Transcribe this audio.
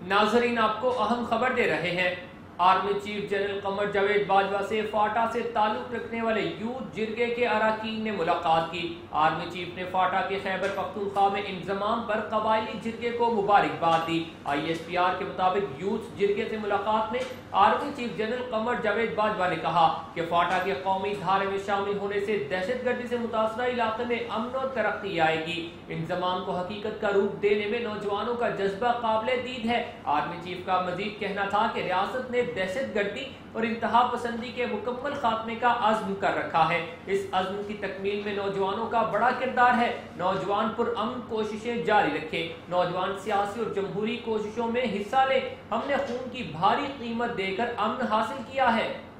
नाजरीन, आपको अहम खबर दे रहे हैं। Army chief general Qamar Javed Bajwa से फाटा से ताल्लुक रखने वाले यूथ जिरगे के अरकान ने मुलाकात की। आर्मी चीफ ने फाटा के खैबर पख्तूनख्वा में इंतजाम पर कबायली जिरगे को मुबारकबाद दी। ISPR के मुताबिक यूथ जिरगे से मुलाकात में army chief general Qamar Javed Bajwa ने कहा कि फाटा के कौमी धारे में शामिल होने से दहशत गर्दी से मुतासरा इलाके में अमन और तरक्की आएगी। इंतजाम को हकीकत का रूप देने में नौजवानों का जज्बा काबिल दीद है। आर्मी चीफ का मजीद कहना था कि रियासत ने दहशत गर्दी और इंतहा पसंदी के मुकम्मल खात्मे का अज़्म कर रखा है। इस अज़्म की तकमील में नौजवानों का बड़ा किरदार है। नौजवान पुरअमन कोशिशें जारी रखें। नौजवान सियासी और जमहूरी कोशिशों में हिस्सा लें। हमने खून की भारी कीमत देकर अमन हासिल किया है।